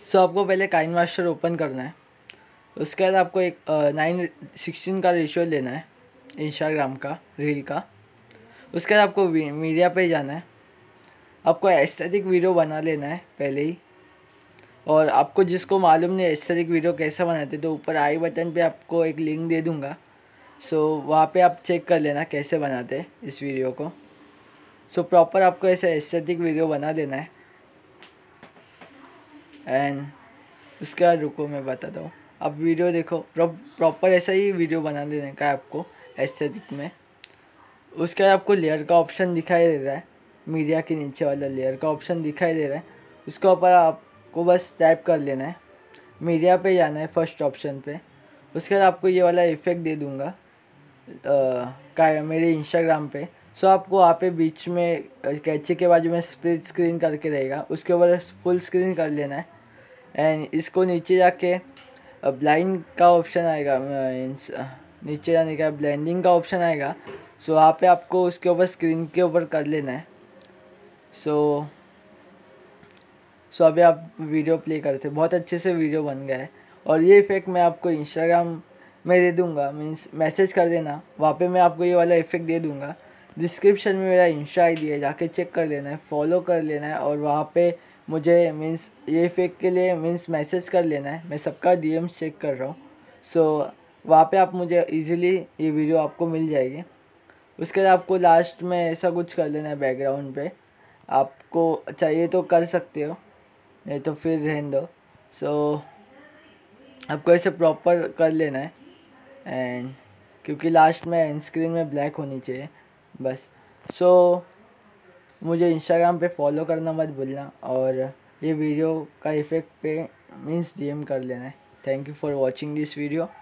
सो आपको पहले Kine master open करना है। उसके बाद आपको एक 9:16 का रेशियो लेना है इंस्टाग्राम का रील का। उसके बाद आपको मीडिया पे जाना है। आपको एस्थेटिक वीडियो बना लेना है पहले ही। और आपको जिसको मालूम नहीं एस्थेटिक वीडियो कैसे बनाते, तो ऊपर आई बटन पे आपको एक लिंक दे दूँगा। सो वहाँ पे आप चेक कर लेना कैसे बनाते इस वीडियो को। सो प्रॉपर आपको ऐसे एस्थेटिक वीडियो बना लेना है। एंड उसके बाद रुको मैं बताता हूँ। आप वीडियो देखो, प्रॉपर ऐसा ही वीडियो बना लेने का है आपको एस्थेटिक में। उसके बाद आपको लेयर का ऑप्शन दिखाई दे रहा है, मीडिया के नीचे वाला लेयर का ऑप्शन दिखाई दे रहा है। उसके ऊपर आपको बस टैप कर लेना है, मीडिया पे जाना है फर्स्ट ऑप्शन पे। उसके बाद आपको ये वाला इफ़ेक्ट दे दूँगा मेरे इंस्टाग्राम पे। सो आपको वहाँ पे बीच में कैचे के बाजू में स्प्लिट स्क्रीन करके रहेगा, उसके ऊपर फुल स्क्रीन कर लेना है। एंड इसको नीचे जाके ब्लाइंड का ऑप्शन आएगा, मीन्स नीचे जाने का ब्लेंडिंग का ऑप्शन आएगा। सो वहाँ पे आपको उसके ऊपर स्क्रीन के ऊपर कर लेना है। सो अभी आप वीडियो प्ले करते, बहुत अच्छे से वीडियो बन गया है। और ये इफ़ेक्ट मैं आपको इंस्टाग्राम में दे दूँगा, मीन्स मैसेज कर देना, वहाँ पे मैं आपको ये वाला इफ़ेक्ट दे दूँगा। डिस्क्रिप्शन में मेरा इंस्टा ID है, जाके चेक कर लेना है, फॉलो कर लेना है। और वहाँ पे मुझे मीन्स ये इफ़ेक्ट के लिए मीन्स मैसेज कर लेना है। मैं सबका DMs चेक कर रहा हूँ। सो वहाँ पे आप मुझे इजीली ये वीडियो आपको मिल जाएगी। उसके बाद आपको लास्ट में ऐसा कुछ कर लेना है बैकग्राउंड पे, आपको चाहिए तो कर सकते हो, नहीं तो फिर रहने दो। सो आपको ऐसे प्रॉपर कर लेना है। एंड क्योंकि लास्ट में एंड स्क्रीन में ब्लैक होनी चाहिए बस। सो मुझे इंस्टाग्राम पे फॉलो करना मत भूलना, और ये वीडियो का इफ़ेक्ट पे मीन्स DM कर लेना है। Thank you for watching this video.